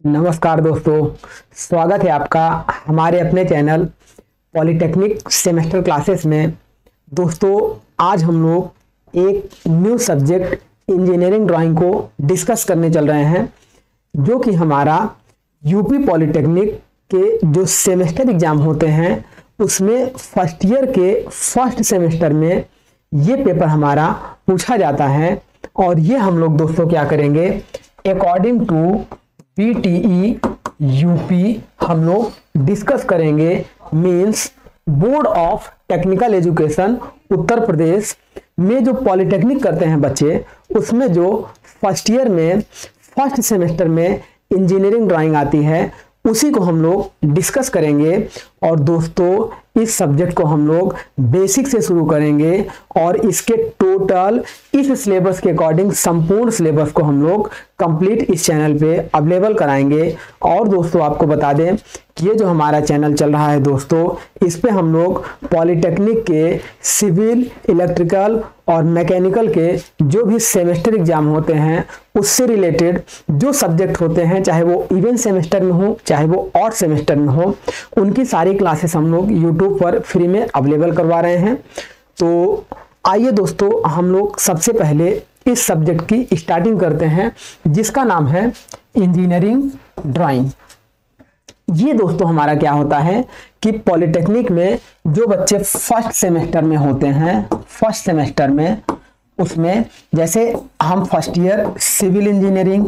नमस्कार दोस्तों, स्वागत है आपका हमारे अपने चैनल पॉलिटेक्निक सेमेस्टर क्लासेस में। दोस्तों, आज हम लोग एक न्यू सब्जेक्ट इंजीनियरिंग ड्राइंग को डिस्कस करने चल रहे हैं, जो कि हमारा यूपी पॉलिटेक्निक के जो सेमेस्टर एग्जाम होते हैं उसमें फर्स्ट ईयर के फर्स्ट सेमेस्टर में ये पेपर हमारा पूछा जाता है। और ये हम लोग दोस्तों क्या करेंगे, अकॉर्डिंग टू BTE यूपी हम लोग डिस्कस करेंगे। Means board of technical education Uttar Pradesh में जो पॉलिटेक्निक करते हैं बच्चे, उसमें जो फर्स्ट ईयर में फर्स्ट सेमेस्टर में इंजीनियरिंग ड्राइंग आती है उसी को हम लोग डिस्कस करेंगे। और दोस्तों, इस सब्जेक्ट को हम लोग बेसिक से शुरू करेंगे और इसके टोटल इस सिलेबस के अकॉर्डिंग संपूर्ण सिलेबस को हम लोग कंप्लीट इस चैनल पे अवेलेबल कराएंगे। और दोस्तों, आपको बता दें कि ये जो हमारा चैनल चल रहा है दोस्तों, इस पे हम लोग पॉलिटेक्निक के सिविल, इलेक्ट्रिकल और मैकेनिकल के जो भी सेमेस्टर एग्जाम होते हैं उससे रिलेटेड जो सब्जेक्ट होते हैं, चाहे वो इवेंट सेमेस्टर में हो चाहे वो ऑड सेमेस्टर में हो, उनकी सारी क्लासेस हम लोग यूट्यूब पर फ्री में अवेलेबल करवा रहे हैं। तो आइए दोस्तों, हम लोग सबसे पहले इस सब्जेक्ट की स्टार्टिंग करते हैं, जिसका नाम है इंजीनियरिंग ड्राइंग। ये दोस्तों हमारा क्या होता है कि पॉलिटेक्निक में जो बच्चे फर्स्ट सेमेस्टर में होते हैं, फर्स्ट सेमेस्टर में उसमें जैसे हम first year civil engineering,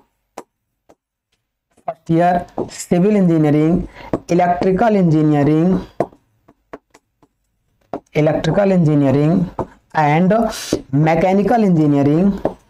first year civil engineering, electrical engineering, electrical engineering and mechanical engineering,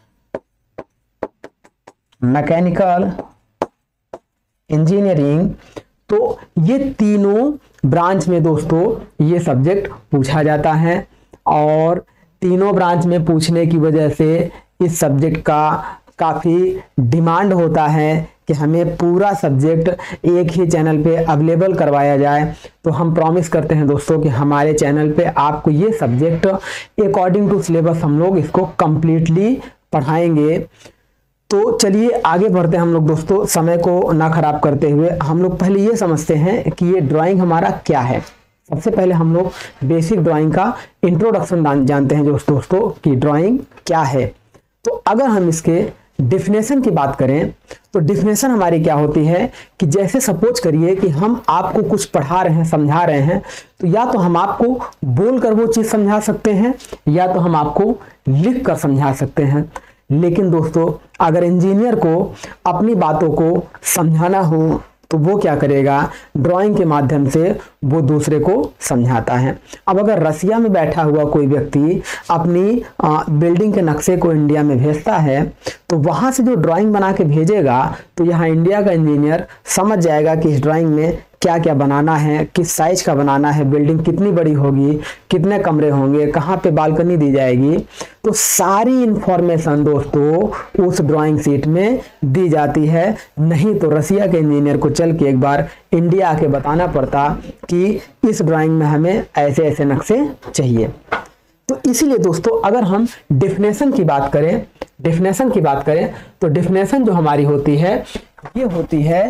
mechanical engineering, तो ये तीनों ब्रांच में दोस्तों ये सब्जेक्ट पूछा जाता है। और तीनों ब्रांच में पूछने की वजह से इस सब्जेक्ट का काफ़ी डिमांड होता है कि हमें पूरा सब्जेक्ट एक ही चैनल पे अवेलेबल करवाया जाए। तो हम प्रॉमिस करते हैं दोस्तों कि हमारे चैनल पे आपको ये सब्जेक्ट अकॉर्डिंग टू सिलेबस हम लोग इसको कंप्लीटली पढ़ाएंगे। तो चलिए आगे बढ़ते हैं हम लोग दोस्तों, समय को ना खराब करते हुए हम लोग पहले ये समझते हैं कि ये ड्राइंग हमारा क्या है। सबसे पहले हम लोग बेसिक ड्राइंग का इंट्रोडक्शन जानते हैं दोस्तों कि ड्राइंग क्या है। तो अगर हम इसके डिफिनेशन की बात करें तो डिफिनेशन हमारी क्या होती है कि जैसे सपोज करिए कि हम आपको कुछ पढ़ा रहे हैं, समझा रहे हैं, तो या तो हम आपको बोलकर वो चीज़ समझा सकते हैं या तो हम आपको लिख कर समझा सकते हैं। लेकिन दोस्तों, अगर इंजीनियर को अपनी बातों को समझाना हो तो वो क्या करेगा, ड्राइंग के माध्यम से वो दूसरे को समझाता है। अब अगर रसिया में बैठा हुआ कोई व्यक्ति अपनी बिल्डिंग के नक्शे को इंडिया में भेजता है तो वहाँ से जो ड्राइंग बना के भेजेगा तो यहाँ इंडिया का इंजीनियर समझ जाएगा कि इस ड्राइंग में क्या क्या बनाना है, किस साइज का बनाना है, बिल्डिंग कितनी बड़ी होगी, कितने कमरे होंगे, कहाँ पे बालकनी दी जाएगी। तो सारी इंफॉर्मेशन दोस्तों उस ड्राइंग शीट में दी जाती है। नहीं तो रसिया के इंजीनियर को चल के एक बार इंडिया आके बताना पड़ता कि इस ड्राइंग में हमें ऐसे ऐसे नक्शे चाहिए। तो इसीलिए दोस्तों, अगर हम डिफिनेशन की बात करें, तो डिफिनेशन जो हमारी होती है ये होती है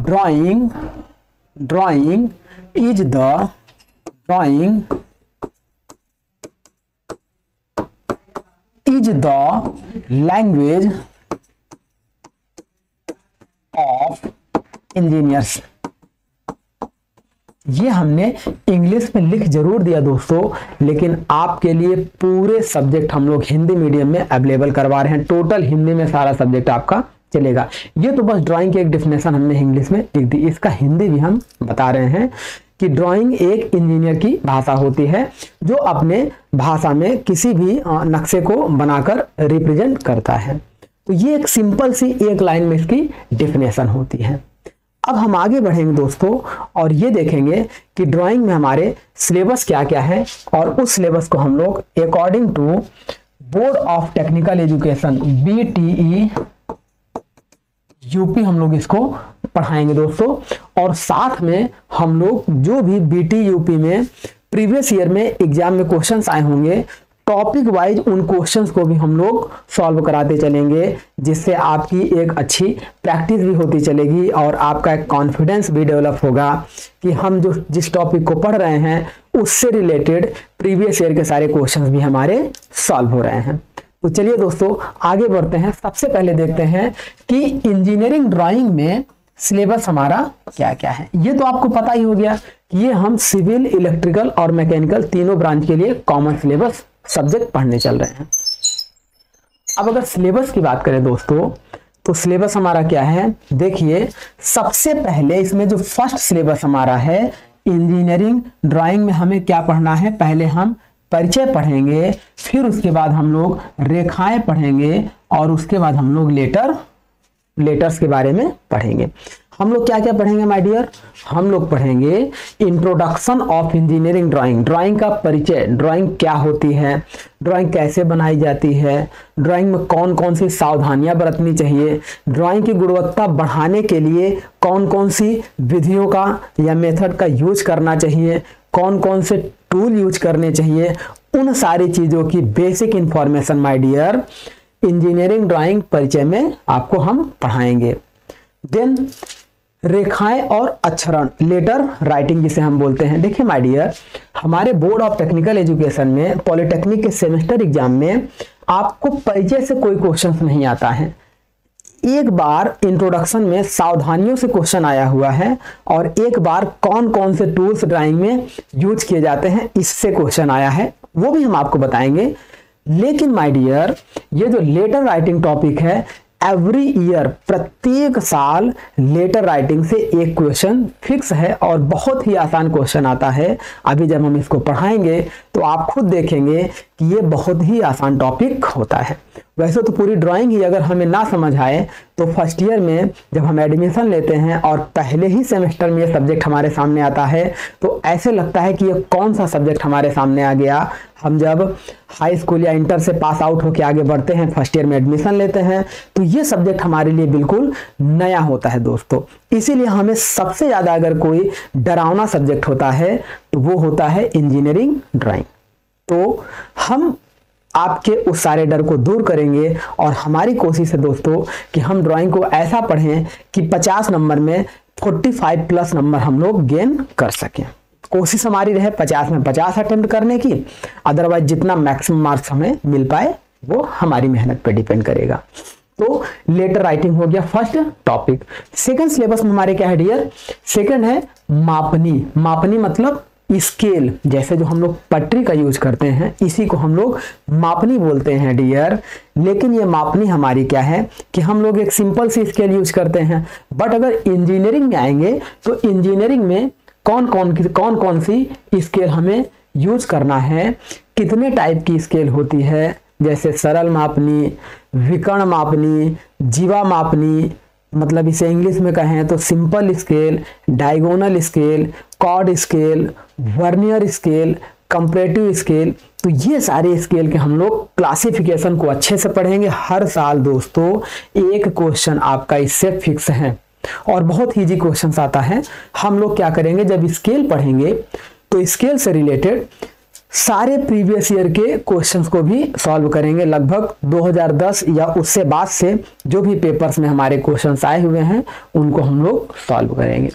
drawing is the language of engineers. ये हमने इंग्लिश में लिख जरूर दिया दोस्तों, लेकिन आपके लिए पूरे सब्जेक्ट हम लोग हिंदी मीडियम में अवेलेबल करवा रहे हैं। टोटल हिंदी में सारा सब्जेक्ट आपका चलेगा। ये तो बस ड्राइंग की एक डिफिनेशन हमने इंग्लिश में लिख दी, इसका हिंदी भी हम बता रहे हैं कि ड्राइंग एक इंजीनियर की भाषा होती है जो अपने भाषा में किसी भी नक्शे को बनाकर रिप्रेजेंट करता है। तो ये एक सिंपल सी एक लाइन में इसकी डिफिनेशन होती है। अब हम आगे बढ़ेंगे दोस्तों और ये देखेंगे कि ड्राइंग में हमारे सिलेबस क्या क्या है, और उस सिलेबस को हम लोग according to board of technical education BTE UP हम लोग इसको पढ़ाएंगे दोस्तों। और साथ में हम लोग जो भी BTE यूपी में प्रीवियस ईयर में एग्जाम में क्वेश्चंस आए होंगे टॉपिक वाइज उन क्वेश्चंस को भी हम लोग सॉल्व कराते चलेंगे, जिससे आपकी एक अच्छी प्रैक्टिस भी होती चलेगी और आपका एक कॉन्फिडेंस भी डेवलप होगा कि हम जो जिस टॉपिक को पढ़ रहे हैं उससे रिलेटेड प्रीवियस ईयर के सारे क्वेश्चंस भी हमारे सॉल्व हो रहे हैं। तो चलिए दोस्तों आगे बढ़ते हैं। सबसे पहले देखते हैं कि इंजीनियरिंग ड्राइंग में सिलेबस हमारा क्या क्या है। ये तो आपको पता ही हो गया कि ये हम सिविल, इलेक्ट्रिकल और मैकेनिकल तीनों ब्रांच के लिए कॉमन सिलेबस सब्जेक्ट पढ़ने चल रहे हैं। अब अगर सिलेबस की बात करें दोस्तों, तो सिलेबस हमारा क्या है, देखिए सबसे पहले इसमें जो फर्स्ट सिलेबस हमारा है इंजीनियरिंग ड्राइंग में हमें क्या पढ़ना है, पहले हम परिचय पढ़ेंगे, फिर उसके बाद हम लोग रेखाएं पढ़ेंगे और उसके बाद हम लोग लेटर्स के बारे में पढ़ेंगे। हम लोग क्या क्या पढ़ेंगे माय डियर, हम लोग पढ़ेंगे introduction of engineering drawing, drawing का परिचय, ड्राइंग क्या होती है, ड्राइंग कैसे बनाई जाती है, ड्राइंग में कौन कौन सी सावधानियां बरतनी चाहिए, ड्राइंग की गुणवत्ता बढ़ाने के लिए कौन कौन सी विधियों का या मेथड का यूज करना चाहिए, कौन कौन से टूल यूज करने चाहिए, उन सारी चीजों की basic information my dear engineering drawing परिचय में आपको हम पढ़ाएंगे। देन रेखाएं और अक्षरण, लेटर राइटिंग जिसे हम बोलते हैं। देखिए माय डियर, हमारे बोर्ड ऑफ टेक्निकल एजुकेशन में पॉलिटेक्निक के सेमेस्टर एग्जाम में आपको परिचय से कोई क्वेश्चन नहीं आता है। एक बार इंट्रोडक्शन में सावधानियों से क्वेश्चन आया हुआ है और एक बार कौन कौन से टूल्स ड्राइंग में यूज किए जाते हैं इससे क्वेश्चन आया है, वो भी हम आपको बताएंगे। लेकिन माय डियर ये जो लेटर राइटिंग टॉपिक है, एवरी ईयर प्रत्येक साल लेटर राइटिंग से एक क्वेश्चन फिक्स है और बहुत ही आसान क्वेश्चन आता है। अभी जब हम इसको पढ़ाएंगे तो आप खुद देखेंगे कि ये बहुत ही आसान टॉपिक होता है। वैसे तो पूरी ड्राइंग ही अगर हमें ना समझ आए तो फर्स्ट ईयर में जब हम एडमिशन लेते हैं और पहले ही सेमेस्टर में ये सब्जेक्ट हमारे सामने आता है तो ऐसे लगता है कि ये कौन सा सब्जेक्ट हमारे सामने आ गया। हम जब हाई स्कूल या इंटर से पास आउट होकर आगे बढ़ते हैं, फर्स्ट ईयर में एडमिशन लेते हैं, तो ये सब्जेक्ट हमारे लिए बिल्कुल नया होता है दोस्तों। इसीलिए हमें सबसे ज़्यादा अगर कोई डरावना सब्जेक्ट होता है तो वो होता है इंजीनियरिंग ड्राइंग। तो हम आपके उस सारे डर को दूर करेंगे और हमारी कोशिश है दोस्तों कि हम ड्राइंग को ऐसा पढ़ें कि 50 नंबर में 45 प्लस नंबर हम लोग गेन कर सकें। कोशिश हमारी रहे 50 में 50 अटेम्प्ट करने की, अदरवाइज जितना मैक्सिमम मार्क्स हमें मिल पाए वो हमारी मेहनत पे डिपेंड करेगा। तो लेटर राइटिंग हो गया फर्स्ट टॉपिक। सेकंड सिलेबस में हमारे क्या है डियर, सेकंड है मापनी। मापनी मतलब स्केल, जैसे जो हम लोग पटरी का यूज करते हैं इसी को हम लोग मापनी बोलते हैं डियर। लेकिन ये मापनी हमारी क्या है कि हम लोग एक सिंपल सी स्केल यूज करते हैं, बट अगर इंजीनियरिंग में आएंगे तो इंजीनियरिंग में कौन कौन सी स्केल हमें यूज करना है, कितने टाइप की स्केल होती है, जैसे सरल मापनी, विकर्ण मापनी, जीवा मापनी, मतलब इसे इंग्लिश में कहें तो simple scale, diagonal scale, chord scale, vernier scale, comparative scale. तो ये सारे स्केल के हम लोग क्लासिफिकेशन को अच्छे से पढ़ेंगे। हर साल दोस्तों एक क्वेश्चन आपका इससे फिक्स है और बहुत इजी क्वेश्चन आता है। हम लोग क्या करेंगे, जब स्केल पढ़ेंगे तो स्केल से रिलेटेड सारे प्रीवियस ईयर के क्वेश्चंस को भी सॉल्व करेंगे। लगभग 2010 या उससे बाद से जो भी पेपर्स में हमारे क्वेश्चंस आए हुए हैं उनको हम लोग सॉल्व करेंगे।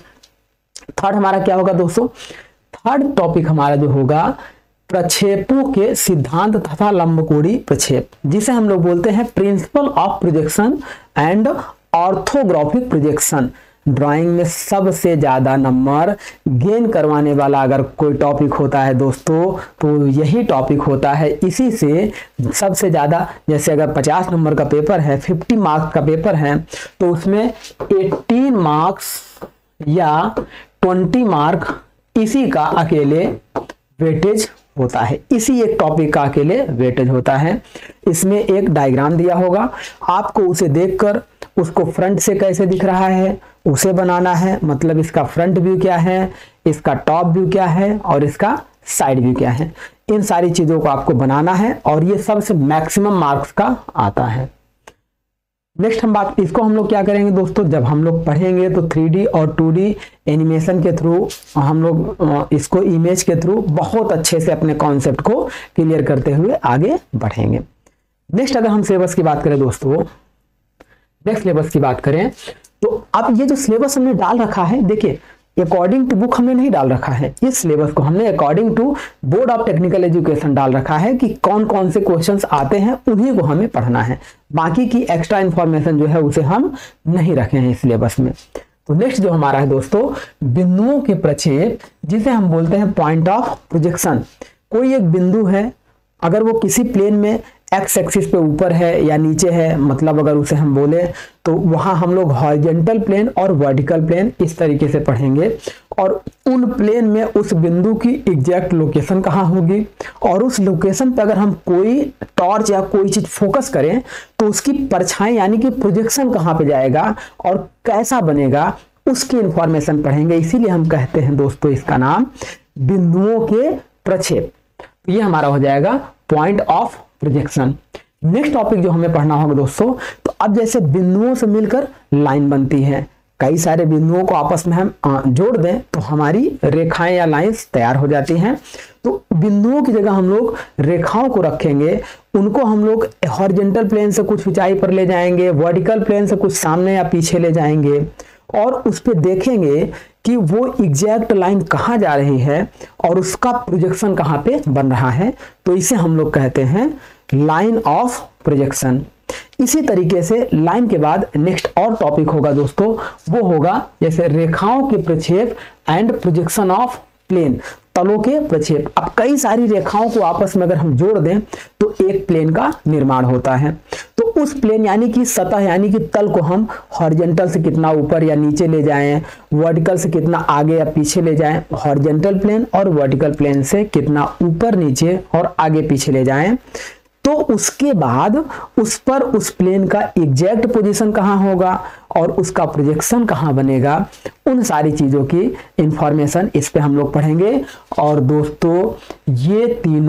थर्ड हमारा क्या होगा दोस्तों, थर्ड टॉपिक हमारा जो होगा प्रक्षेपों के सिद्धांत तथा लंबकोणीय प्रक्षेप, जिसे हम लोग बोलते हैं principle of projection and orthographic projection. Drawing में सबसे ज्यादा नंबर गेन करवाने वाला अगर कोई टॉपिक होता है दोस्तों तो यही टॉपिक होता है। इसी से सबसे ज्यादा, जैसे अगर 50 नंबर का पेपर है, 50 मार्क्स का पेपर है, तो उसमें 18 मार्क्स या 20 मार्क इसी का अकेले वेटेज होता है, इसी एक टॉपिक का अकेले वेटेज होता है। इसमें एक डायग्राम दिया होगा, आपको उसे देखकर उसको फ्रंट से कैसे दिख रहा है उसे बनाना है। मतलब इसका फ्रंट व्यू क्या है, इसका टॉप व्यू क्या है और इसका साइड व्यू क्या है, इन सारी चीजों को आपको बनाना है और ये सबसे मैक्सिमम मार्क्स का आता है। नेक्स्ट हम बात इसको हम लोग क्या करेंगे दोस्तों, जब हम लोग पढ़ेंगे तो 3D और 2D एनिमेशन के थ्रू हम लोग इसको इमेज के थ्रू बहुत अच्छे से अपने कॉन्सेप्ट को क्लियर करते हुए आगे बढ़ेंगे। नेक्स्ट अगर हम सिलेबस की बात करें दोस्तों, नेक्स्ट सिलेबस की बात करें तो अब ये जो सिलेबस हमने डाल रखा है, देखिए अकॉर्डिंग टू बुक हमने नहीं डाल रखा है, इस सिलेबस को हमने according to board of technical education डाल रखा है कि कौन कौन से क्वेश्चंस आते हैं उन्हीं को हमें पढ़ना है, बाकी की एक्स्ट्रा इंफॉर्मेशन जो है उसे हम नहीं रखे हैं इस सिलेबस में। तो नेक्स्ट जो हमारा है दोस्तों, बिंदुओं के प्रक्षेप, जिसे हम बोलते हैं पॉइंट ऑफ प्रोजेक्शन। कोई एक बिंदु है, अगर वो किसी प्लेन में एक्स एक्सिस पे ऊपर है या नीचे है, मतलब अगर उसे हम बोले तो वहां हम लोग हॉरिजॉन्टल प्लेन और वर्टिकल प्लेन इस तरीके से पढ़ेंगे, और उन प्लेन में उस बिंदु की एग्जैक्ट लोकेशन कहाँ होगी, और उस लोकेशन पर अगर हम कोई टॉर्च या कोई चीज फोकस करें तो उसकी परछाई यानी कि प्रोजेक्शन कहाँ पे जाएगा और कैसा बनेगा, उसकी इंफॉर्मेशन पढ़ेंगे। इसीलिए हम कहते हैं दोस्तों इसका नाम बिंदुओं के प्रक्षेप। ये हमारा हो जाएगा point of projection. Next topic जो हमें पढ़ना होगा दोस्तों, तो अब जैसे बिंदुओं से मिलकर लाइन बनती है, कई सारे बिंदुओं को आपस में हम जोड़ दें तो हमारी रेखाएं या लाइंस तैयार हो जाती हैं। तो बिंदुओं की जगह हम लोग रेखाओं को रखेंगे, उनको हम लोग हॉरिजॉन्टल प्लेन से कुछ ऊंचाई पर ले जाएंगे, वर्टिकल प्लेन से कुछ सामने या पीछे ले जाएंगे, और उस पर देखेंगे कि वो एग्जैक्ट लाइन कहाँ जा रही है और उसका प्रोजेक्शन कहाँ पे बन रहा है। तो इसे हम लोग कहते हैं लाइन ऑफ प्रोजेक्शन। इसी तरीके से लाइन के बाद नेक्स्ट और टॉपिक होगा दोस्तों, वो होगा जैसे रेखाओं के प्रक्षेप एंड प्रोजेक्शन ऑफ प्लेन, तलों के प्रक्षेप। अब कई सारी रेखाओं को आपस में अगर हम जोड़ दें तो एक प्लेन का निर्माण होता है। तो उस प्लेन यानी कि सतह यानी कि तल को हम हॉरिजॉन्टल से कितना ऊपर या नीचे ले जाएं, वर्टिकल से कितना आगे या पीछे ले जाएं, हॉरिजॉन्टल प्लेन और वर्टिकल प्लेन से कितना ऊपर नीचे और आगे पीछे ले जाएं, तो उसके बाद उस पर उस प्लेन का एग्जैक्ट पोजीशन कहाँ होगा और उसका प्रोजेक्शन कहाँ बनेगा, उन सारी चीजों की इंफॉर्मेशन इस पे हम लोग पढ़ेंगे। और दोस्तों ये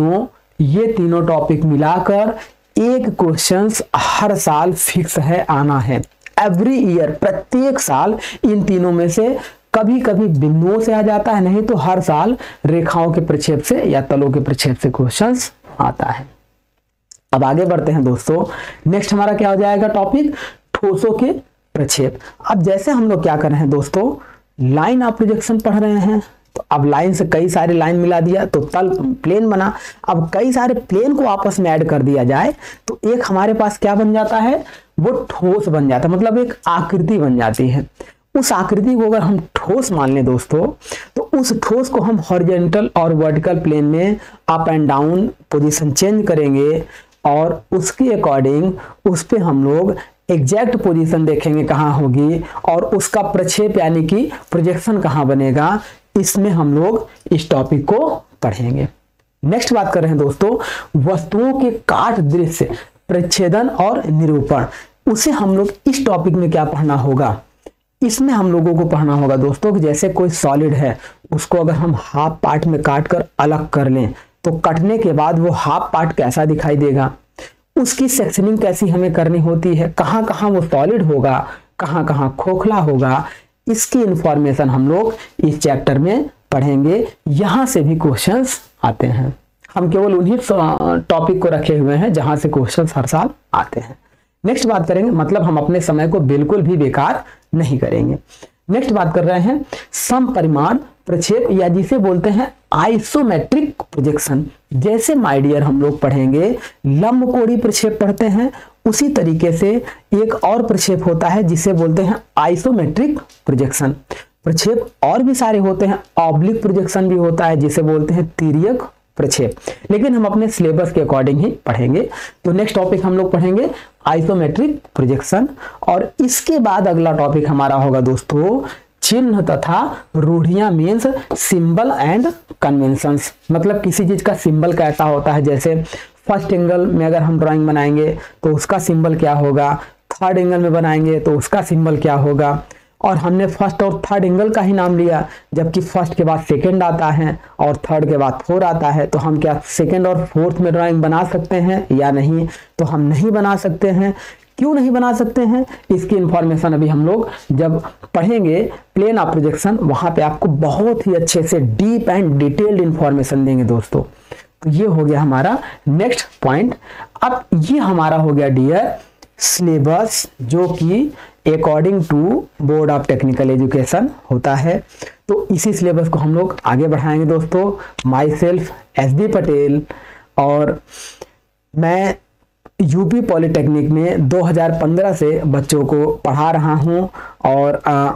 तीनों टॉपिक मिलाकर एक क्वेश्चंस हर साल फिक्स है आना है, एवरी ईयर, प्रत्येक साल इन तीनों में से कभी कभी बिंदुओं से आ जाता है, नहीं तो हर साल रेखाओं के प्रक्षेप से या तलों के प्रक्षेप से क्वेश्चंस आता है। अब आगे बढ़ते हैं दोस्तों, नेक्स्ट हमारा क्या हो जाएगा टॉपिक, ठोसों के प्रक्षेप। अब जैसे हम लोग क्या कर रहे हैं दोस्तों, लाइन ऑफ प्रोजेक्शन पढ़ रहे हैं, तो अब लाइन से कई सारे लाइन मिला दिया तो तल प्लेन बना। अब कई सारे प्लेन को आपस में ऐड कर दिया जाए तो एक हमारे पास क्या बन जाता है, वो ठोस बन जाता है, मतलब एक आकृति बन जाती है। उस आकृति को अगर हम ठोस मान लें दोस्तों, तो उस ठोस को हम हॉरिजॉन्टल और वर्टिकल प्लेन में up and down position change करेंगे और उसके अकॉर्डिंग उस पे हम लोग एग्जैक्ट पोजीशन देखेंगे कहाँ होगी और उसका प्रक्षेप यानी कि प्रोजेक्शन कहाँ बनेगा। इसमें हम लोग इस टॉपिक को पढ़ेंगे। नेक्स्ट बात कर रहे हैं दोस्तों, वस्तुओं के काट दृश्य प्रच्छेदन और निरूपण। उसे हम लोग इस टॉपिक में क्या पढ़ना होगा, इसमें हम लोगों को पढ़ना होगा दोस्तों कि जैसे कोई सॉलिड है, उसको अगर हम हाफ पार्ट में काट कर अलग कर लें तो कटने के बाद वो हाफ पार्ट कैसा दिखाई देगा, उसकी सेक्शनिंग कैसी हमें करनी होती है, कहाँ कहाँ वो सॉलिड होगा, कहाँ कहाँ खोखला होगा, इसकी इंफॉर्मेशन हम लोग इस चैप्टर में पढ़ेंगे। यहाँ से भी क्वेश्चंस आते हैं, हम केवल उन्हीं टॉपिक को रखे हुए हैं जहाँ से क्वेश्चंस हर साल आते हैं। नेक्स्ट बात करेंगे, मतलब हम अपने समय को बिल्कुल भी बेकार नहीं करेंगे। नेक्स्ट बात कर रहे हैं समपरिमाण प्रक्षेप या जिसे बोलते हैं आइसोमेट्रिक प्रोजेक्शन। जैसे माय डियर हम लोग पढ़ेंगे लंबकोणीय प्रक्षेप पढ़ते हैं, उसी तरीके से एक और प्रक्षेप होता है जिसे बोलते हैं आइसोमेट्रिक प्रोजेक्शन। प्रक्षेप और भी सारे होते हैं, ऑब्लिक प्रोजेक्शन भी होता है जिसे बोलते हैं तिर्यक प्रक्षेप, लेकिन हम अपने सिलेबस के अकॉर्डिंग ही पढ़ेंगे। तो नेक्स्ट टॉपिक हम लोग पढ़ेंगे आइसोमेट्रिक प्रोजेक्शन, और इसके बाद अगला टॉपिक हमारा होगा दोस्तों चिन्ह तथा रूढ़ियां, मीन्स सिंबल एंड कन्वेंशंस। मतलब किसी चीज का सिंबल कैसा होता है, जैसे फर्स्ट एंगल में अगर हम ड्राइंग बनाएंगे तो उसका सिंबल क्या होगा, थर्ड एंगल में बनाएंगे तो उसका सिंबल क्या होगा। और हमने फर्स्ट और थर्ड एंगल का ही नाम लिया, जबकि फर्स्ट के बाद सेकंड आता है और थर्ड के बाद फोर्थ आता है, तो हम क्या सेकंड और फोर्थ में ड्राइंग बना सकते हैं या नहीं, तो हम नहीं बना सकते हैं। क्यों नहीं बना सकते हैं, इसकी इंफॉर्मेशन अभी हम लोग जब पढ़ेंगे प्लेन ऑफ प्रोजेक्शन, वहां पे आपको बहुत ही अच्छे से डीप एंड डिटेल्ड इंफॉर्मेशन देंगे दोस्तों। तो ये हो गया हमारा नेक्स्ट पॉइंट। अब ये हमारा हो गया डियर सिलेबस, जो कि according to board of technical education होता है। तो इसी सिलेबस को हम लोग आगे बढ़ाएंगे दोस्तों। माई सेल्फ SD पटेल, और मैं यूपी पॉलिटेक्निक में 2015 से बच्चों को पढ़ा रहा हूं, और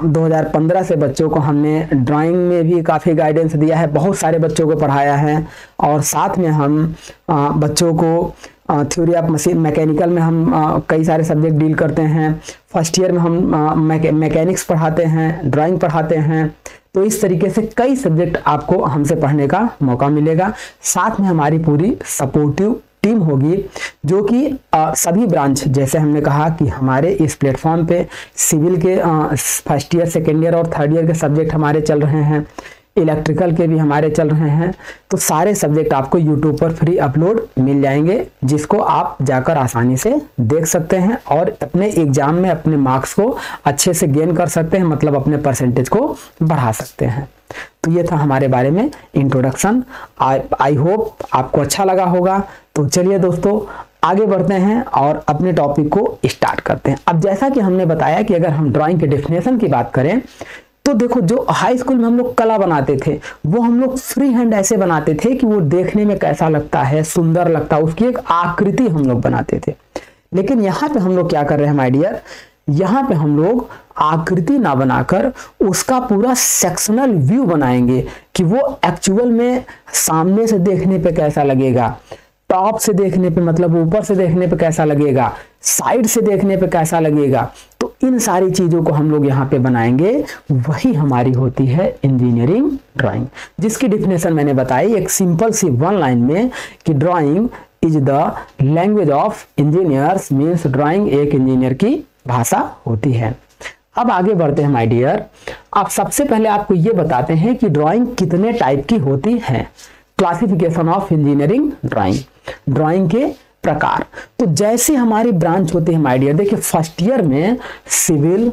2015 से बच्चों को हमने ड्राइंग में भी काफ़ी गाइडेंस दिया है, बहुत सारे बच्चों को पढ़ाया है, और साथ में हम बच्चों को थ्योरी ऑफ मशीन मैकेनिकल में हम कई सारे सब्जेक्ट डील करते हैं। फर्स्ट ईयर में हम मैकेनिक्स पढ़ाते हैं, ड्राइंग पढ़ाते हैं। तो इस तरीके से कई सब्जेक्ट आपको हमसे पढ़ने का मौका मिलेगा। साथ में हमारी पूरी सपोर्टिव टीम होगी, जो कि सभी ब्रांच, जैसे हमने कहा कि हमारे इस प्लेटफॉर्म पे सिविल के फर्स्ट ईयर, सेकेंड ईयर और थर्ड ईयर के सब्जेक्ट हमारे चल रहे हैं, इलेक्ट्रिकल के भी हमारे चल रहे हैं। तो सारे सब्जेक्ट आपको यूट्यूब पर फ्री अपलोड मिल जाएंगे, जिसको आप जाकर आसानी से देख सकते हैं और अपने एग्जाम में अपने मार्क्स को अच्छे से गेन कर सकते हैं, मतलब अपने परसेंटेज को बढ़ा सकते हैं। तो ये था हमारे बारे में इंट्रोडक्शन। आई होप आपको अच्छा लगा होगा। तो चलिए दोस्तों आगे बढ़ते हैं और अपने टॉपिक को स्टार्ट करते हैं। अब जैसा कि हमने बताया कि अगर हम ड्राइंग के डेफिनेशन की बात करें, तो देखो जो हाई स्कूल में हम लोग कला बनाते थे, वो हम लोग फ्री हैंड ऐसे बनाते थे कि वो देखने में कैसा लगता है, सुंदर लगता है, उसकी एक आकृति हम लोग बनाते थे। लेकिन यहाँ पे हम लोग क्या कर रहे हैं माय डियर, यहाँ पे हम लोग आकृति ना बनाकर उसका पूरा सेक्शनल व्यू बनाएंगे कि वो एक्चुअल में सामने से देखने पे कैसा लगेगा, टॉप से देखने पे मतलब ऊपर से देखने पे कैसा लगेगा, साइड से देखने पे कैसा लगेगा। तो इन सारी चीजों को हम लोग यहाँ पे बनाएंगे, वही हमारी होती है इंजीनियरिंग ड्राइंग, जिसकी डिफिनेशन मैंने बताई एक सिंपल सी वन लाइन में कि drawing is the language of engineers, means drawing एक इंजीनियर की भाषा होती है। अब आगे बढ़ते हैं माय डियर। अब सबसे पहले आपको ये बताते हैं कि ड्राइंग कितने टाइप की होती है। Classification of engineering drawing, drawing के प्रकार। तो जैसे हमारी ब्रांच होती है माय डियर, देखिए फर्स्ट ईयर में सिविल,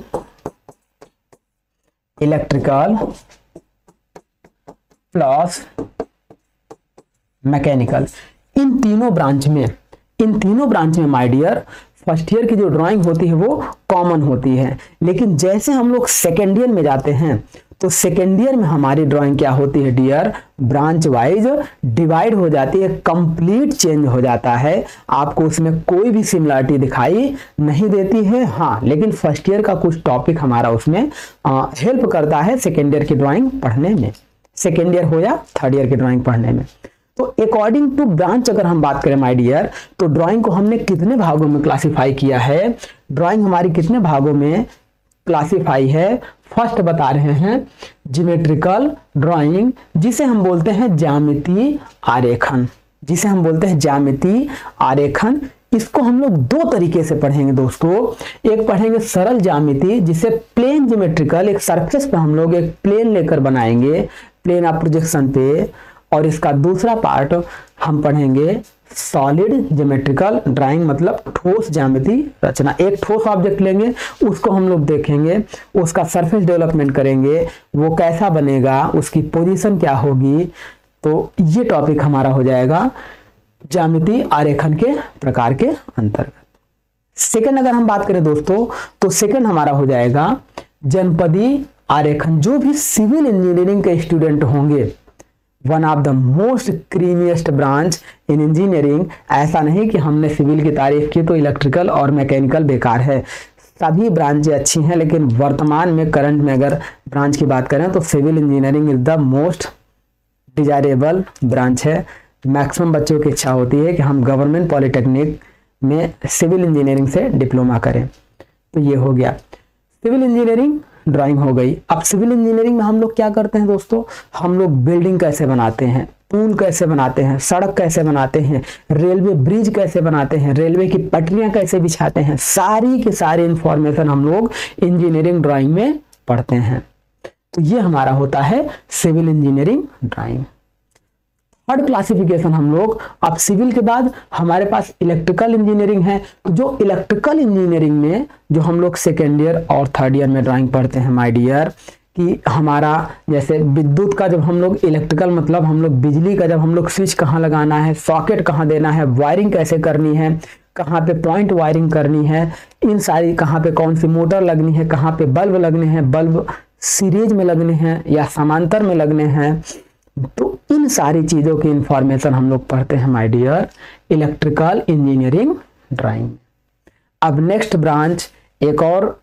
इलेक्ट्रिकल प्लस मैकेनिकल, इन तीनों ब्रांच में माय डियर फर्स्ट ईयर की जो ड्राइंग होती है वो कॉमन होती है। लेकिन जैसे हम लोग सेकेंड ईयर में जाते हैं, तो सेकेंड ईयर में हमारी ड्राइंग क्या होती है डियर, ब्रांच वाइज डिवाइड हो जाती है, कंप्लीट चेंज हो जाता है। आपको उसमें कोई भी सिमिलरिटी दिखाई नहीं देती है। हाँ, लेकिन फर्स्ट ईयर का कुछ टॉपिक हमारा उसमें हेल्प करता है सेकेंड ईयर की ड्राइंग पढ़ने में, सेकेंड ईयर हो या थर्ड ईयर की ड्राइंग पढ़ने में। तो अकॉर्डिंग टू ब्रांच अगर हम बात करें माय डियर, तो ड्राइंग को हमने कितने भागों में क्लासिफाई किया है, ड्राइंग हमारी कितने भागों में क्लासिफाई है। फर्स्ट बता रहे हैं ज्योमेट्रिकल ड्राइंग, जिसे हम बोलते हैं ज्यामितीय आरेखन, जिसे हम बोलते हैं ज्यामितीय आरेखन। इसको हम लोग दो तरीके से पढ़ेंगे दोस्तों। एक पढ़ेंगे सरल ज्यामिति, जिसे प्लेन ज्योमेट्रिकल, एक सरफेस पे हम लोग एक प्लेन लेकर बनाएंगे प्लेन ऑफ प्रोजेक्शन पे, और इसका दूसरा पार्ट हम पढ़ेंगे सॉलिड ज्योमेट्रिकल ड्राइंग, मतलब ठोस ज्यामिति रचना। एक ठोस ऑब्जेक्ट लेंगे, उसको हम लोग देखेंगे, उसका सरफेस डेवलपमेंट करेंगे, वो कैसा बनेगा, उसकी पोजीशन क्या होगी। तो ये टॉपिक हमारा हो जाएगा ज्यामितीय आरेखन के प्रकार के अंतर्गत। सेकंड अगर हम बात करें दोस्तों, तो सेकंड हमारा हो जाएगा जनपदीय आरेखन। जो भी सिविल इंजीनियरिंग के स्टूडेंट होंगे, one of the most creamiest branch in engineering. ऐसा नहीं कि हमने सिविल की तारीफ की तो इलेक्ट्रिकल और मैकेनिकल बेकार है, सभी ब्रांचें अच्छी हैं, लेकिन वर्तमान में करंट में अगर ब्रांच की बात करें तो civil engineering is the most desirable branch है। मैक्सिमम बच्चों की इच्छा होती है कि हम गवर्नमेंट पॉलिटेक्निक में सिविल इंजीनियरिंग से डिप्लोमा करें। तो ये हो गया सिविल इंजीनियरिंग ड्राइंग हो गई। अब सिविल इंजीनियरिंग में हम लोग क्या करते हैं दोस्तों, हम लोग बिल्डिंग कैसे बनाते हैं, पुल कैसे बनाते हैं, सड़क कैसे बनाते हैं, रेलवे ब्रिज कैसे बनाते हैं, रेलवे की पटरियां कैसे बिछाते हैं, सारी की सारी इंफॉर्मेशन हम लोग इंजीनियरिंग ड्राइंग में पढ़ते हैं। तो ये हमारा होता है civil engineering drawing. Third classification हम लोग, अब सिविल के बाद हमारे पास इलेक्ट्रिकल इंजीनियरिंग है। तो जो इलेक्ट्रिकल इंजीनियरिंग में जो हम लोग सेकेंड ईयर और थर्ड ईयर में ड्राइंग पढ़ते हैं माय डियर, कि हमारा जैसे विद्युत का जब हम लोग इलेक्ट्रिकल मतलब हम लोग बिजली का जब हम लोग स्विच कहाँ लगाना है, सॉकेट कहाँ देना है, वायरिंग कैसे करनी है, कहाँ पे पॉइंट वायरिंग करनी है, इन सारी कहाँ पे कौन सी मोटर लगनी है, कहाँ पे बल्ब लगने हैं, बल्ब सीरीज में लगने हैं या समांतर में लगने हैं, तो इन सारी चीज़ों की इंफॉर्मेशन हम लोग पढ़ते हैं my dear electrical engineering drawing. अब नेक्स्ट ब्रांच एक और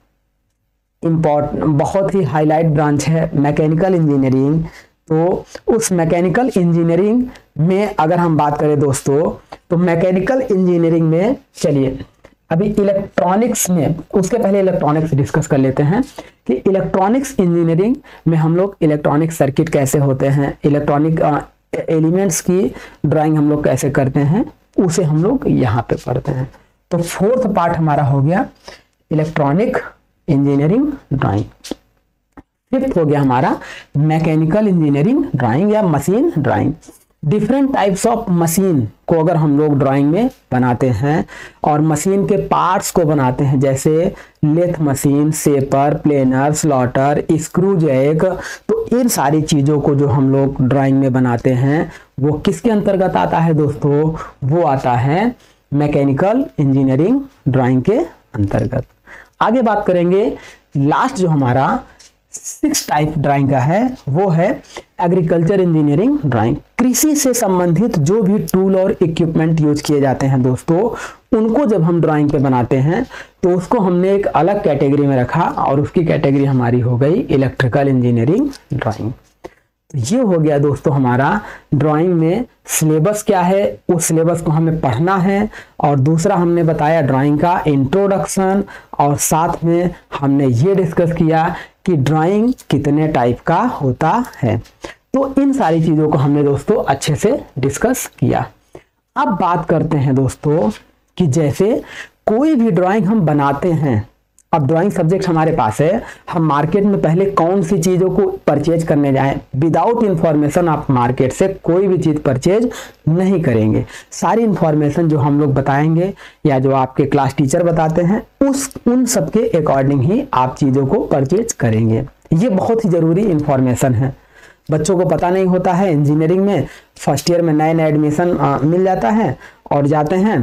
बहुत ही हाईलाइट ब्रांच है मैकेनिकल इंजीनियरिंग। तो उस मैकेनिकल इंजीनियरिंग में अगर हम बात करें दोस्तों, तो मैकेनिकल इंजीनियरिंग में चलिए अभी इलेक्ट्रॉनिक्स में, उसके पहले इलेक्ट्रॉनिक्स डिस्कस कर लेते हैं कि इलेक्ट्रॉनिक्स इंजीनियरिंग में हम लोग इलेक्ट्रॉनिक सर्किट कैसे होते हैं, इलेक्ट्रॉनिक एलिमेंट्स की ड्राइंग हम लोग कैसे करते हैं, उसे हम लोग यहाँ पे पढ़ते हैं। तो फोर्थ पार्ट हमारा हो गया इलेक्ट्रॉनिक इंजीनियरिंग ड्राइंग। फिफ्थ हो गया हमारा मैकेनिकल इंजीनियरिंग ड्राइंग या machine drawing. Different types of machine को अगर हम लोग ड्राइंग में बनाते हैं और मशीन के पार्ट्स को बनाते हैं, जैसे lathe machine, shaper, planer, slotter, screw jack, तो इन सारी चीज़ों को जो हम लोग ड्राइंग में बनाते हैं वो किसके अंतर्गत आता है दोस्तों, वो आता है मैकेनिकल इंजीनियरिंग ड्राइंग के अंतर्गत। आगे बात करेंगे, लास्ट जो हमारा 6 टाइप ड्राइंग का है वो है एग्रीकल्चर इंजीनियरिंग ड्राइंग। कृषि से संबंधित जो भी टूल और इक्विपमेंट यूज किए जाते हैं दोस्तों, उनको जब हम ड्राइंग पे बनाते हैं तो उसको हमने एक अलग कैटेगरी में रखा और उसकी कैटेगरी हमारी हो गई इलेक्ट्रिकल इंजीनियरिंग ड्राइंग। तो ये हो गया दोस्तों हमारा ड्राइंग में सिलेबस क्या है, उस सिलेबस को हमें पढ़ना है, और दूसरा हमने बताया ड्राइंग का इंट्रोडक्शन, और साथ में हमने ये डिस्कस किया कि ड्राइंग कितने टाइप का होता है। तो इन सारी चीज़ों को हमने दोस्तों अच्छे से डिस्कस किया। अब बात करते हैं दोस्तों कि जैसे कोई भी ड्राइंग हम बनाते हैं, अब ड्राइंग सब्जेक्ट हमारे पास है, हम मार्केट में पहले कौन सी चीज़ों को परचेज करने जाएं, विदाउट इंफॉर्मेशन आप मार्केट से कोई भी चीज़ परचेज नहीं करेंगे। सारी इंफॉर्मेशन जो हम लोग बताएंगे या जो आपके क्लास टीचर बताते हैं उन सब के अकॉर्डिंग ही आप चीज़ों को परचेज करेंगे। ये बहुत ही ज़रूरी इंफॉर्मेशन है। बच्चों को पता नहीं होता है, इंजीनियरिंग में फर्स्ट ईयर में नए एडमिशन मिल जाता है और जाते हैं,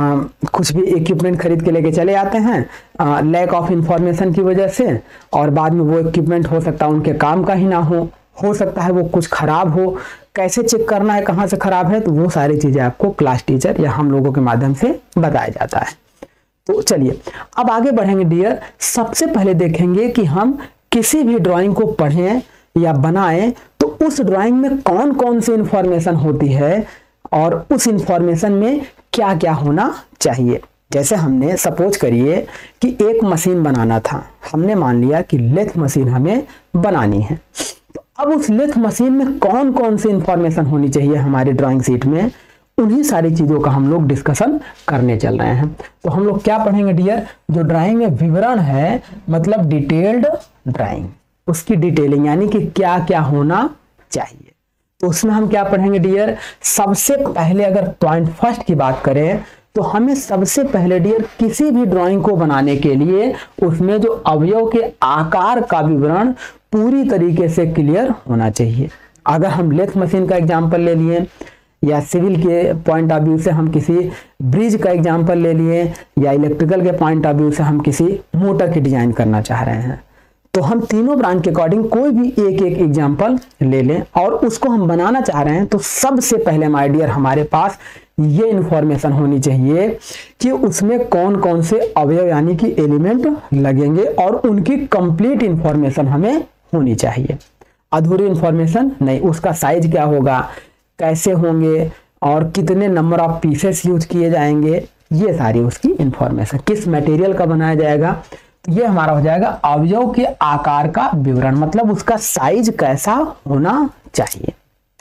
कुछ भी इक्विपमेंट खरीद के लेके चले आते हैं लैक ऑफ इंफॉर्मेशन की वजह से, और बाद में वो इक्विपमेंट हो सकता है उनके काम का ही ना हो सकता है वो कुछ खराब हो। कैसे चेक करना है कहाँ से खराब है, तो वो सारी चीज़ें आपको क्लास टीचर या हम लोगों के माध्यम से बताया जाता है। तो चलिए अब आगे बढ़ेंगे डियर। सबसे पहले देखेंगे कि हम किसी भी ड्राइंग को पढ़ें या बनाएं तो उस ड्राइंग में कौन कौन सी इंफॉर्मेशन होती है और उस इंफॉर्मेशन में क्या क्या होना चाहिए। जैसे हमने सपोज करिए कि एक मशीन बनाना था, हमने मान लिया कि लेथ मशीन हमें बनानी है, तो अब उस लेथ मशीन में कौन कौन सी इंफॉर्मेशन होनी चाहिए हमारी ड्राइंग शीट में, उन्हीं सारी चीज़ों का हम लोग डिस्कशन करने चल रहे हैं। तो हम लोग क्या पढ़ेंगे डियर, जो ड्राइंग में विवरण है मतलब डिटेल्ड ड्राइंग, उसकी डिटेलिंग यानी कि क्या क्या होना चाहिए। तो उसमें हम क्या पढ़ेंगे डियर, सबसे पहले अगर पॉइंट फर्स्ट की बात करें तो हमें सबसे पहले डियर किसी भी ड्राइंग को बनाने के लिए उसमें जो अवयव के आकार का विवरण पूरी तरीके से क्लियर होना चाहिए। अगर हम लेथ मशीन का एग्जांपल ले लिए या सिविल के पॉइंट ऑफ व्यू से हम किसी ब्रिज का एग्जांपल ले लिए या इलेक्ट्रिकल के पॉइंट ऑफ व्यू से हम किसी मोटर की डिजाइन करना चाह रहे हैं, तो हम तीनों ब्रांच के अकॉर्डिंग कोई भी एक एक एग्जांपल ले लें और उसको हम बनाना चाह रहे हैं, तो सबसे पहले माय डियर हमारे पास ये इंफॉर्मेशन होनी चाहिए कि उसमें कौन कौन से अवयव यानी कि एलिमेंट लगेंगे और उनकी कंप्लीट इंफॉर्मेशन हमें होनी चाहिए। अधूरी इंफॉर्मेशन नहीं। उसका साइज क्या होगा, कैसे होंगे और कितने नंबर ऑफ पीसेस यूज किए जाएंगे, ये सारी उसकी इंफॉर्मेशन, किस मटेरियल का बनाया जाएगा, तो ये हमारा हो जाएगा अवयव के आकार का विवरण, मतलब उसका साइज कैसा होना चाहिए।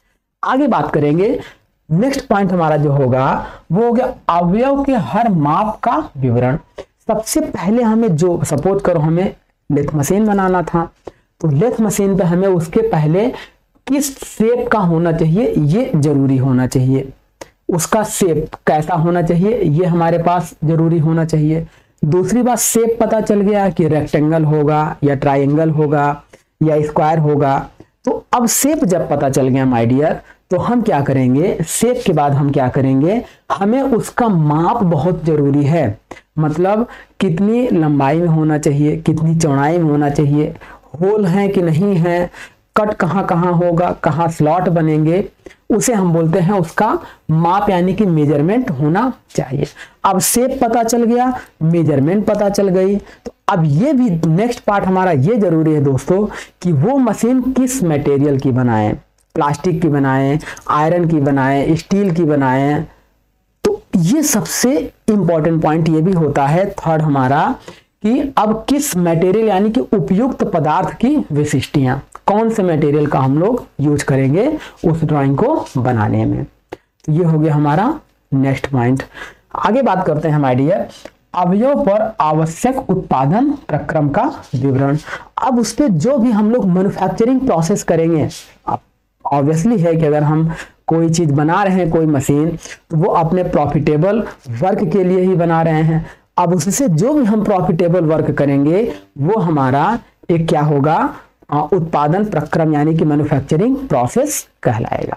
आगे बात करेंगे, नेक्स्ट पॉइंट हमारा जो होगा वो हो गया अवयव के हर माप का विवरण। सबसे पहले हमें जो सपोज करो हमें लेथ मशीन बनाना था, तो लेथ मशीन पे हमें उसके पहले किस शेप का होना चाहिए ये जरूरी होना चाहिए, उसका शेप कैसा होना चाहिए ये हमारे पास जरूरी होना चाहिए। दूसरी बात, शेप पता चल गया कि रेक्टेंगल होगा या ट्रायंगल होगा या स्क्वायर होगा। तो अब शेप जब पता चल गया माय डियर, तो हम क्या करेंगे, शेप के बाद हम क्या करेंगे, हमें उसका माप बहुत जरूरी है। मतलब कितनी लंबाई में होना चाहिए, कितनी चौड़ाई में होना चाहिए, होल है कि नहीं है, कट कहाँ कहाँ होगा, कहाँ स्लॉट बनेंगे, उसे हम बोलते हैं उसका माप यानी कि मेजरमेंट होना चाहिए। अब शेप पता चल गया, मेजरमेंट पता चल गई, तो अब ये भी नेक्स्ट पार्ट हमारा ये जरूरी है दोस्तों कि वो मशीन किस मटेरियल की बनाएं, प्लास्टिक की बनाएं, आयरन की बनाएं, स्टील की बनाएं। तो ये सबसे इंपॉर्टेंट पॉइंट ये भी होता है थर्ड हमारा कि अब किस मटेरियल यानी कि उपयुक्त पदार्थ की विशिष्टियां, कौन से मटेरियल का हम लोग यूज करेंगे उस ड्राइंग को बनाने में। तो ये हो गया हमारा नेक्स्ट पॉइंट। आगे बात करते हैं माय डियर, अवयव पर आवश्यक उत्पादन प्रक्रम का विवरण। अब उस पर जो भी हम लोग मैन्युफैक्चरिंग प्रोसेस करेंगे, ऑब्वियसली है कि अगर हम कोई चीज बना रहे हैं, कोई मशीन, तो वो अपने प्रॉफिटेबल वर्क के लिए ही बना रहे हैं। अब उससे जो भी हम प्रॉफिटेबल वर्क करेंगे वो हमारा एक क्या होगा, उत्पादन प्रक्रम यानी कि मैन्युफैक्चरिंग प्रोसेस कहलाएगा।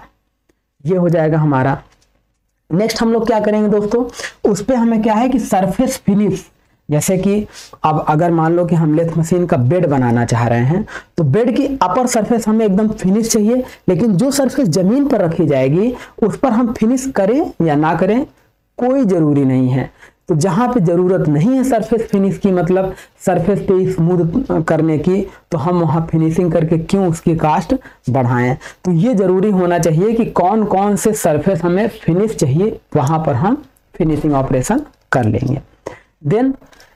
ये हो जाएगा हमारा। नेक्स्ट हम लोग क्या करेंगे दोस्तों, उस पे हमें क्या है कि सरफेस फिनिश, जैसे कि अब अगर मान लो कि हम लेथ मशीन का बेड बनाना चाह रहे हैं, तो बेड की अपर सरफेस हमें एकदम फिनिश चाहिए, लेकिन जो सरफेस जमीन पर रखी जाएगी उस पर हम फिनिश करें या ना करें कोई जरूरी नहीं है। तो जहां पे जरूरत नहीं है सरफेस फिनिश की, मतलब सरफेस पे स्मूथ करने की, तो हम वहां फिनिशिंग करके क्यों उसकी कास्ट बढ़ाएं। तो ये जरूरी होना चाहिए कि कौन कौन से सरफेस हमें फिनिश चाहिए, वहां पर हम फिनिशिंग ऑपरेशन कर लेंगे। देन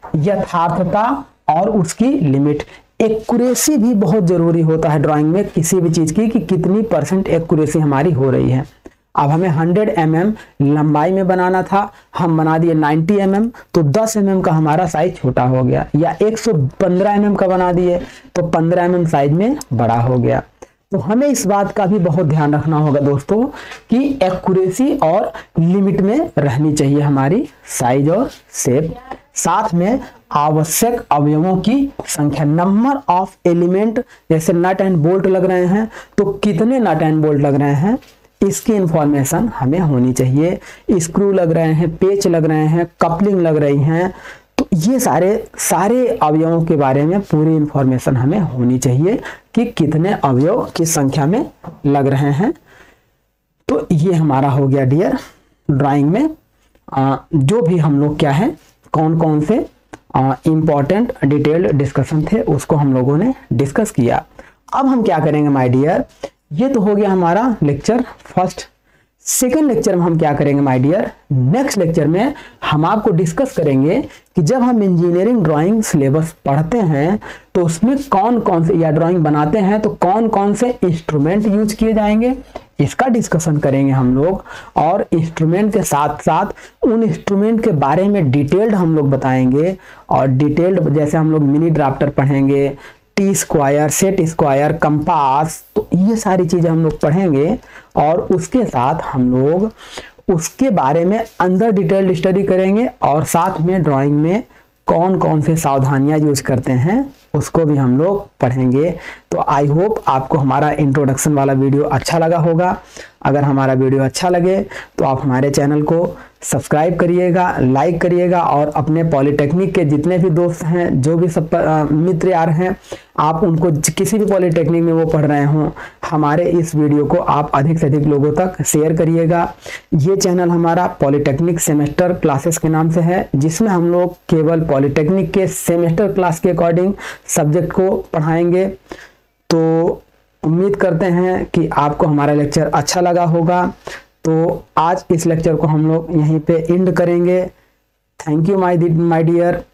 यथार्थता और उसकी लिमिट, एक्यूरेसी भी बहुत जरूरी होता है ड्राइंग में किसी भी चीज की, कि कितनी % एक्यूरेसी हमारी हो रही है। अब हमें 100 mm लंबाई में बनाना था, हम बना दिए 90 mm, तो 10 mm का हमारा साइज छोटा हो गया, या 115 mm का बना दिए तो 15 mm साइज में बड़ा हो गया। तो हमें इस बात का भी बहुत ध्यान रखना होगा दोस्तों कि एक्यूरेसी और लिमिट में रहनी चाहिए हमारी साइज और शेप। साथ में आवश्यक अवयवों की संख्या, नंबर ऑफ एलिमेंट, जैसे नट एंड बोल्ट लग रहे हैं तो कितने नट एंड बोल्ट लग रहे हैं इसकी इंफॉर्मेशन हमें होनी चाहिए। स्क्रू लग रहे हैं, पेच लग रहे हैं, कपलिंग लग रही हैं, तो ये सारे अवयवों के बारे में पूरी इंफॉर्मेशन हमें होनी चाहिए कि कितने अवयव किस संख्या में लग रहे हैं। तो ये हमारा हो गया डियर ड्राइंग में जो भी हम लोग क्या है, कौन कौन से इंपॉर्टेंट डिटेल्ड डिस्कशन थे उसको हम लोगों ने डिस्कस किया। अब हम क्या करेंगे माय डियर, ये तो हो गया हमारा लेक्चर फर्स्ट। सेकेंड लेक्चर में हम क्या करेंगे माय डियर, नेक्स्ट लेक्चर में हम आपको डिस्कस करेंगे कि जब हम इंजीनियरिंग ड्राइंग सिलेबस पढ़ते हैं तो उसमें कौन कौन से, या ड्राइंग बनाते हैं तो कौन कौन से इंस्ट्रूमेंट यूज किए जाएंगे, इसका डिस्कशन करेंगे हम लोग। और इंस्ट्रूमेंट के साथ साथ उन इंस्ट्रूमेंट के बारे में डिटेल्ड हम लोग बताएंगे, और डिटेल्ड जैसे हम लोग मिनी ड्राफ्टर पढ़ेंगे, T square, set square, compass, तो ये सारी चीजें हम लोग पढ़ेंगे। और उसके साथ हम लोग उसके बारे में अंदर डिटेल्ड स्टडी करेंगे, और साथ में ड्राइंग में कौन कौन से सावधानियां यूज करते हैं उसको भी हम लोग पढ़ेंगे। तो आई होप आपको हमारा इंट्रोडक्शन वाला वीडियो अच्छा लगा होगा। अगर हमारा वीडियो अच्छा लगे तो आप हमारे चैनल को सब्सक्राइब करिएगा, लाइक करिएगा, और अपने पॉलिटेक्निक के जितने भी दोस्त हैं, जो भी सब मित्र यार हैं, आप उनको किसी भी पॉलिटेक्निक में वो पढ़ रहे हों, हमारे इस वीडियो को आप अधिक से अधिक लोगों तक शेयर करिएगा। ये चैनल हमारा पॉलिटेक्निक सेमेस्टर क्लासेस के नाम से है, जिसमें हम लोग केवल पॉलिटेक्निक के सेमेस्टर क्लास के अकॉर्डिंग सब्जेक्ट को पढ़ाएंगे। तो उम्मीद करते हैं कि आपको हमारा लेक्चर अच्छा लगा होगा। तो आज इस लेक्चर को हम लोग यहीं पे एंड करेंगे। Thank you my dear.